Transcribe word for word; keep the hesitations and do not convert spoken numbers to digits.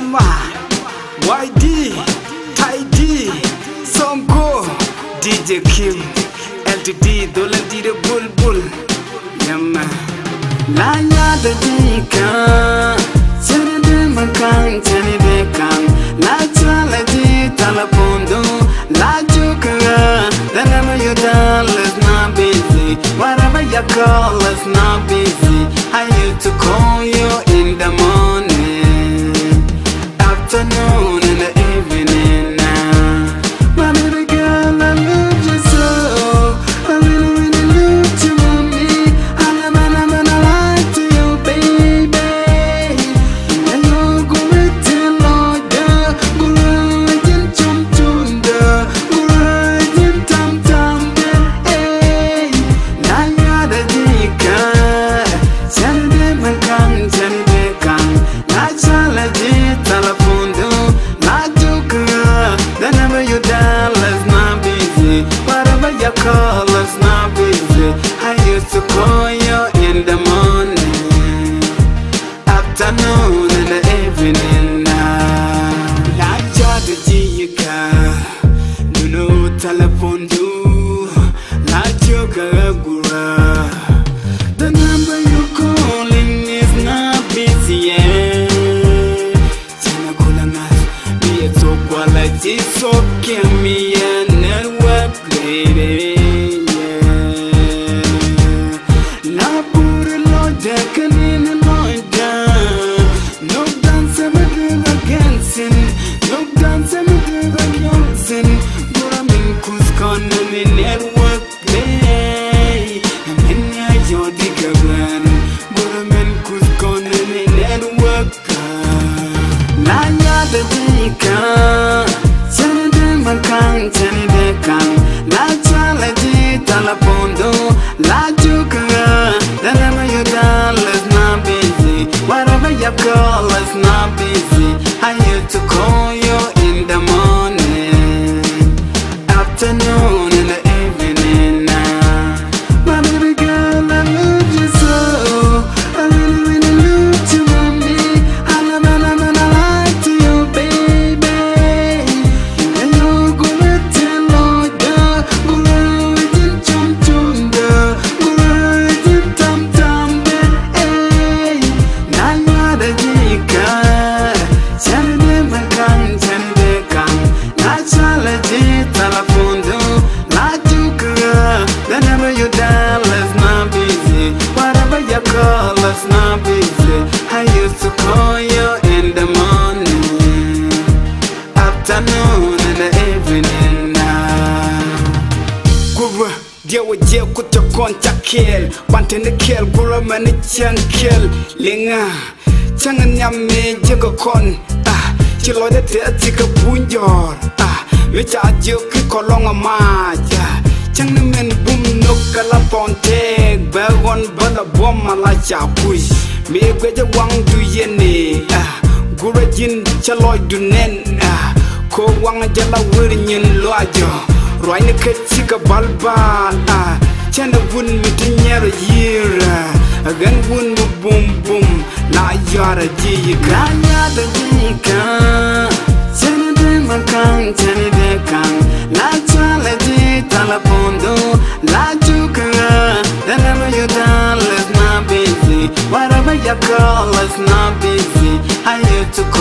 Yama, Y D, Ty D, Sonko, D J Kim, L T D, Dolan D the Bulbul. Yama, Lanya the Dika, Send them a kind, Jenny Beckham, Naturality, Talapondo, La Juka, the number you dial is not busy. Whatever you call is not busy. I used to call you in the morning, afternoon, and the evening now. My baby girl, I love you so. I really, really love you, mommy. I love, I love, and I like to you, baby. And you're going to Lord, going to jump to the, going to tam tam, hey. Now you're the dicker. Send them a gun, send them a gun. Naturally, telephone do not joke. The number you dial is not busy. Whatever you call is not busy. I used to call you in the morning, afternoon, and the evening now. Like the Jika, you know, telephone do not joke. The number you calling is not busy, yeah. Chana kulangas, be it so quality, so can me and network lady, yeah. La pure loja can in a loja. No dance I'm a give against it. No dance I'm a give against it. But I'm in Cusco and network lady. Your digger man, but a man who's gone in network. Lanya the Dika, send them a kind, send them a kind. Naturally, Talapondo, La Juka, the number you dial is not busy. Whatever you call is not busy. I used to call you in the morning, afternoon, and the evening now. My baby girl, I love you so. I really, really love you, mommy. I love, I love, and I like to you, baby. And you're going to Lord, going to jump to the, going to tam tam, hey. Now you're the Jika. Send them a gun, send them a gun. Naturally, telephone do not Juka. The number you dial is not busy. Whatever you call is not busy. I used to call you in the morning, afternoon, and the evening now. Guru, dear with you, could you contact kill? Want in the kill, Guru, man, it's young kill. Linga, Changanyame, Jagokon, ah, Chiloda, take a punjor, ah, which are joke, along a maja. Changman boom, no calaponte, Bagon, Bada Bomma, like push. Me a great one do yene, ah, Gurajin, Chaloy do nen, ah, Ko Wanga Jala William Lojo, Roina Katika Balba, ah, Chana wouldn't meet in a year, again, boom, boom, boom, now you're a Jika. Lanya the Dika, send them a kind, send them a kind. Naturally, Talapondo, La Juka, the number you dial is not busy. Whatever you call is not busy. I used to call